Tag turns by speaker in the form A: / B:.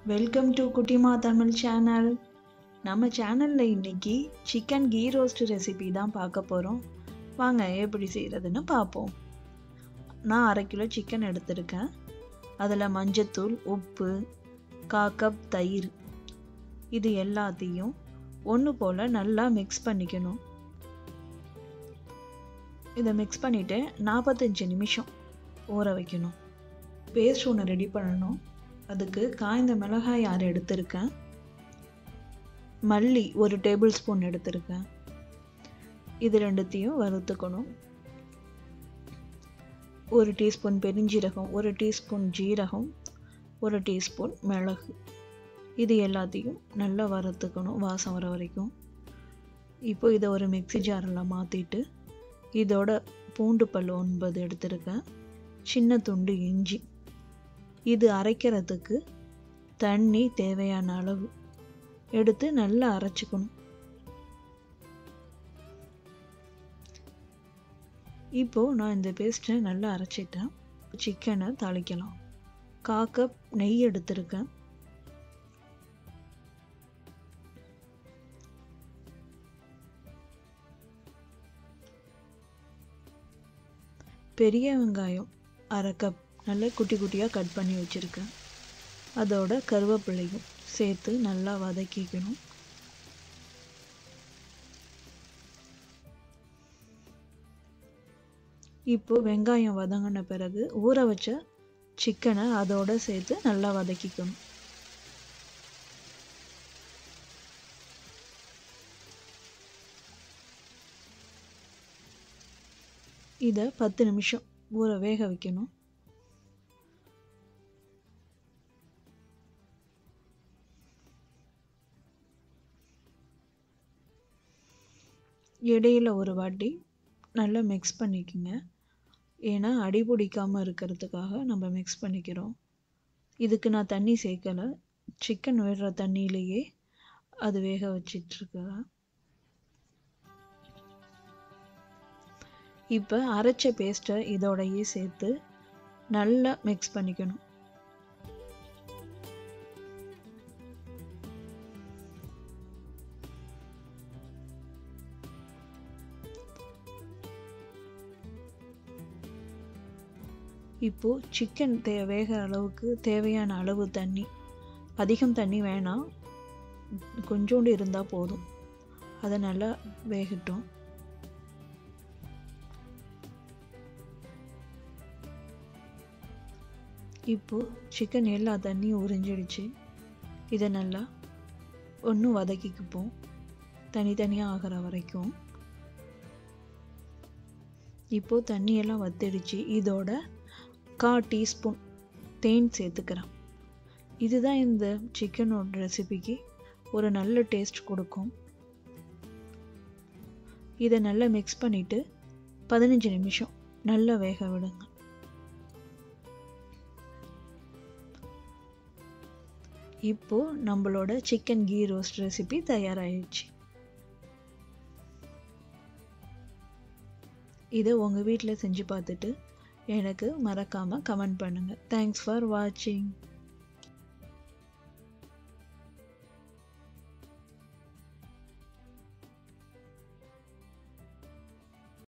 A: Welcome to குட்டிமா Tamil channel. நம்ம சேனலில் இன்னைக்கு சிக்கன் கீ ரோஸ்ட் ரெசிபி தான் பார்க்க போகிறோம். வாங்க எப்படி செய்கிறதுன்னு பார்ப்போம். நான் 1/2 கிலோ சிக்கன் எடுத்திருக்கேன். அதில் மஞ்சத்தூள், உப்பு, 1/4 கப் தயிர், இது எல்லாத்தையும் ஒன்று போல் நல்லா மிக்ஸ் பண்ணிக்கணும். இதை மிக்ஸ் பண்ணிவிட்டு 45 நிமிஷம் ஊற வைக்கணும். பேஸ்ட் ஒன்று ரெடி பண்ணணும். அதுக்கு காய்ந்த மிளகாய் 6 எடுத்திருக்கேன். மல்லி 1 டேபிள் ஸ்பூன் எடுத்திருக்கேன். இது ரெண்டுத்தையும் வறுத்துக்கணும். 1 டீஸ்பூன் பெருஞ்சீரகம், 1 டீஸ்பூன் ஜீரகம், 1 டீஸ்பூன் மிளகு, இது எல்லாத்தையும் நல்லா வறுத்துக்கணும் வாசம் வர வரைக்கும். இப்போ இதை ஒரு மிக்ஸி ஜாரில் மாற்றிட்டு இதோட பூண்டு பல் 9 எடுத்திருக்கேன். சின்ன துண்டு இஞ்சி, இது அரைக்கிறதுக்கு தண்ணி தேவையான அளவு எடுத்து நல்லா அரைச்சிக்கணும். இப்போ நான் இந்த பேஸ்ட்டை நல்லா அரைச்சிட்டேன். சிக்கனை தாளிக்கலாம். 1/4 கப் நெய் எடுத்திருக்கேன். பெரிய வெங்காயம் 1/2 கப் நல்லா குட்டி குட்டியாக கட் பண்ணி வச்சுருக்கேன். அதோட கருவேப்பிலையும் சேர்த்து நல்லா வதக்கிக்கணும். இப்போ வெங்காயம் வதங்கின பிறகு ஊற வச்ச சிக்கனை அதோட சேர்த்து நல்லா வதக்கிக்கணும். இதை 10 நிமிஷம் வேக வைக்கணும். இடையில ஒரு வாட்டி நல்லா மிக்ஸ் பண்ணிக்கோங்க. ஏன்னா அடி பிடிக்காமல் இருக்கிறதுக்காக நம்ம மிக்ஸ் பண்ணிக்கிறோம். இதுக்கு நான் தண்ணி சேர்க்கலை. சிக்கன் விடுற தண்ணியிலேயே அது வேக வச்சிட்ருக்கேன். இப்போ அரைச்ச பேஸ்ட்டை இதோடையே சேர்த்து நல்லா மிக்ஸ் பண்ணிக்கணும். இப்போ சிக்கன் வேகிற அளவுக்கு தேவையான அளவு தண்ணி, அதிகம் தண்ணி வேணாம், கொஞ்சோண்டு இருந்தால் போதும். அதை நல்லா வேகட்டும். இப்போ சிக்கன் எல்லா தண்ணியும் உறிஞ்சிடுச்சு. இதை நல்லா ஒன்றும் வதக்கிக்குப்போம் தனித்தனியாக ஆகிற வரைக்கும். இப்போ தண்ணியெல்லாம் வத்திடுச்சு. இதோட 1/4 டீஸ்பூன் தேன் சேர்த்துக்கிறேன். இதுதான் இந்த சிக்கனோட ரெசிபிக்கு ஒரு நல்ல டேஸ்ட் கொடுக்கும். இதை நல்லா மிக்ஸ் பண்ணிவிட்டு 15 நிமிஷம் நல்லா வேக விடுங்க. இப்போ நம்மளோட சிக்கன் கீ ரோஸ்ட் ரெசிபி தயாராகிடுச்சு. இதை உங்கள் வீட்டில் செஞ்சு பார்த்துட்டு எனக்கு மறக்காமல் கமெண்ட் பண்ணுங்கள். தேங்க்ஸ் ஃபார் வாட்சிங்.